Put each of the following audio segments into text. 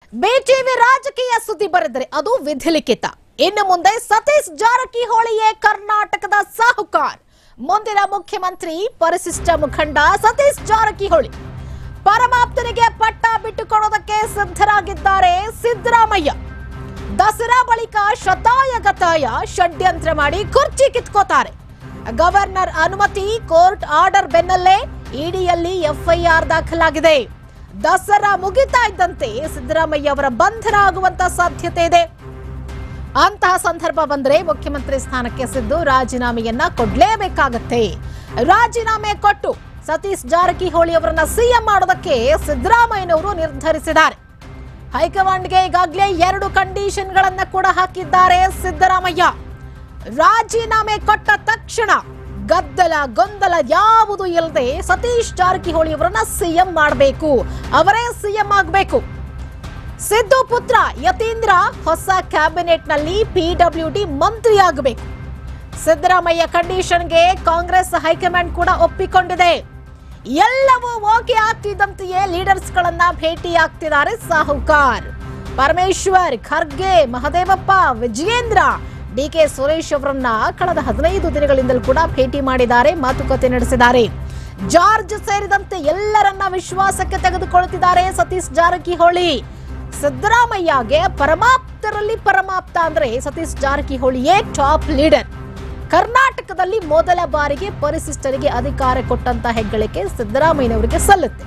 BJP ರಾಜಕೀಯ ಸುದ್ದಿ ಬರೆದರೆ ಅದು ವಿಧಿಲಿಖಿತ. ಇನ್ನು ಮುಂದೆ ಸತೀಶ್ ಜಾರಕಿಹೊಳಿಯೇ ಕರ್ನಾಟಕದ ಸಾಹುಕಾರ್. ಮುಂದಿನ ಮುಖ್ಯಮಂತ್ರಿ ಪರಿಶಿಷ್ಟ ಮುಖಂಡ ಸತೀಶ್ ಜಾರಕಿಹೊಳಿ. ಪರಮಾಪ್ತನಿಗೆ ಪಟ್ಟ ಬಿಟ್ಟುಕೊಡೋದಕ್ಕೆ ಸಿದ್ಧರಾಗಿದ್ದಾರೆ ಸಿದ್ದರಾಮಯ್ಯ. ದಸರಾ ಬಳಿಕ ಶತಾಯಗತಾಯ ಷಡ್ಯಂತ್ರ ಮಾಡಿ ಕುರ್ಚಿ ಕಿತ್ಕೋತಾರೆ. ಗವರ್ನರ್ ಅನುಮತಿ, ಕೋರ್ಟ್ ಆರ್ಡರ್ ಬೆನ್ನಲ್ಲೇ ಇಡಿಯಲ್ಲಿ ಎಫ್ಐಆರ್ ದಾಖಲಾಗಿದೆ. ದಸರಾ ಮುಗಿತಾ ಇದ್ದಂತೆ ಸಿದ್ದರಾಮಯ್ಯ ಅವರ ಬಂಧನ ಆಗುವಂತ ಸಾಧ್ಯತೆ ಇದೆ. ಅಂತಹ ಸಂದರ್ಭ ಬಂದ್ರೆ ಮುಖ್ಯಮಂತ್ರಿ ಸ್ಥಾನಕ್ಕೆ ಸಿದ್ದು ರಾಜೀನಾಮೆಯನ್ನ ಕೊಡ್ಲೇಬೇಕಾಗತ್ತೆ. ರಾಜೀನಾಮೆ ಕೊಟ್ಟು ಸತೀಶ್ ಜಾರಕಿಹೊಳಿ ಅವರನ್ನ ಸಿಎಂ ಮಾಡೋದಕ್ಕೆ ಸಿದ್ದರಾಮಯ್ಯನವರು ನಿರ್ಧರಿಸಿದ್ದಾರೆ. ಹೈಕಮಾಂಡ್ಗೆ ಈಗಾಗಲೇ 2 ಕಂಡೀಷನ್ಗಳನ್ನ ಕೂಡ ಹಾಕಿದ್ದಾರೆ ಸಿದ್ದರಾಮಯ್ಯ. ರಾಜೀನಾಮೆ ಕೊಟ್ಟ ತಕ್ಷಣ ಗದ್ದಲ ಗೊಂದಲ ಯಾವುದು ಇಲ್ಲದೆ ಸತೀಶ್ ಜಾರಕಿಹೊಳಿ ಅವರನ್ನ ಸಿಎಂ ಮಾಡಬೇಕು, ಅವರೇ ಸಿಎಂ ಆಗಬೇಕು. ಸಿದ್ದು ಪುತ್ರ ಯತೀಂದ್ರ ಹೊಸ ಕ್ಯಾಬಿನೆಟ್ ನಲ್ಲಿ ಪಿಡಬ್ಲ್ಯೂಡಿ ಮಂತ್ರಿ ಆಗಬೇಕು. ಸಿದ್ದರಾಮಯ್ಯ ಕಂಡೀಷನ್ಗೆ ಕಾಂಗ್ರೆಸ್ ಹೈಕಮಾಂಡ್ ಕೂಡ ಒಪ್ಪಿಕೊಂಡಿದೆ. ಎಲ್ಲವೂ ಓಕೆ ಆಗ್ತಿದ್ದಂತೆಯೇ ಲೀಡರ್ಸ್ ಗಳನ್ನ ಭೇಟಿಯಾಗ್ತಿದ್ದಾರೆ ಸಾಹುಕಾರ್. ಪರಮೇಶ್ವರ್, ಖರ್ಗೆ, ಮಹದೇವಪ್ಪ, ವಿಜಯೇಂದ್ರ, ಡಿಕೆ ಸುರೇಶ್ ಅವರನ್ನ ಕಳೆದ 15 ದಿನಗಳಿಂದಲೂ ಕೂಡ ಭೇಟಿ ಮಾಡಿದ್ದಾರೆ, ಮಾತುಕತೆ ನಡೆಸಿದ್ದಾರೆ. ಜಾರ್ಜ್ ಸೇರಿದಂತೆ ಎಲ್ಲರನ್ನ ವಿಶ್ವಾಸಕ್ಕೆ ತೆಗೆದುಕೊಳ್ಳುತ್ತಿದ್ದಾರೆ ಸತೀಶ್ ಜಾರಕಿಹೊಳಿ. ಸಿದ್ದರಾಮಯ್ಯಗೆ ಪರಮಾಪ್ತರಲ್ಲಿ ಪರಮಾಪ್ತ ಅಂದ್ರೆ ಸತೀಶ್ ಜಾರಕಿಹೊಳಿಯೇ ಟಾಪ್ ಲೀಡರ್. ಕರ್ನಾಟಕದಲ್ಲಿ ಮೊದಲ ಬಾರಿಗೆ ಪರಿಶಿಷ್ಟರಿಗೆ ಅಧಿಕಾರ ಕೊಟ್ಟಂತ ಹೆಗ್ಗಳಿಕೆ ಸಿದ್ದರಾಮಯ್ಯನವರಿಗೆ ಸಲ್ಲುತ್ತೆ.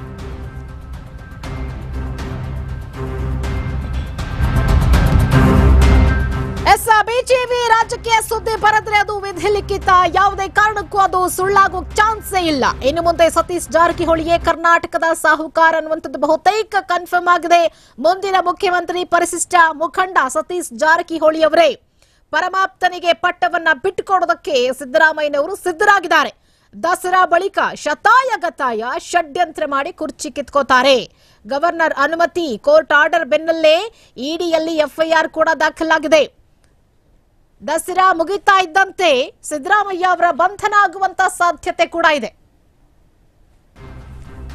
ಬಿಜೆಪಿ ರಾಜಕೀಯ ಸುದ್ದಿ ಬರೆದ್ರೆ ಅದು ವಿಧಿಲಿಖಿತ. ಯಾವುದೇ ಕಾರಣಕ್ಕೂ ಅದು ಸುಳ್ಳಾಗುವ ಚಾನ್ಸೇ ಇಲ್ಲ. ಇನ್ನು ಮುಂದೆ ಸತೀಶ್ ಜಾರಕಿಹೊಳಿಯೇ ಕರ್ನಾಟಕದ ಸಾಹುಕಾರ ಅನ್ನುವಂಥದ್ದು ಬಹುತೇಕ ಕನ್ಫರ್ಮ್ ಆಗಿದೆ. ಮುಂದಿನ ಮುಖ್ಯಮಂತ್ರಿ ಪರಿಶಿಷ್ಟ ಮುಖಂಡ ಸತೀಶ್ ಜಾರಕಿಹೊಳಿ ಅವರೇ. ಪರಮಾಪ್ತನಿಗೆ ಪಟ್ಟವನ್ನ ಬಿಟ್ಟುಕೊಡೋದಕ್ಕೆ ಸಿದ್ದರಾಮಯ್ಯನವರು ಸಿದ್ಧರಾಗಿದ್ದಾರೆ. ದಸರಾ ಬಳಿಕ ಶತಾಯಗತಾಯ ಷಡ್ಯಂತ್ರ ಮಾಡಿ ಕುರ್ಚಿ ಕಿತ್ಕೋತಾರೆ. ಗವರ್ನರ್ ಅನುಮತಿ, ಕೋರ್ಟ್ ಆರ್ಡರ್ ಬೆನ್ನಲ್ಲೇ ಇಡಿಯಲ್ಲಿ ಎಫ್ಐಆರ್ ಕೂಡ ದಾಖಲಾಗಿದೆ. ದಸರಾ ಮುಗಿತಾ ಇದ್ದಂತೆ ಸಿದ್ದರಾಮಯ್ಯ ಅವರ ಬಂಧನ ಆಗುವಂತ ಸಾಧ್ಯತೆ ಕೂಡ ಇದೆ.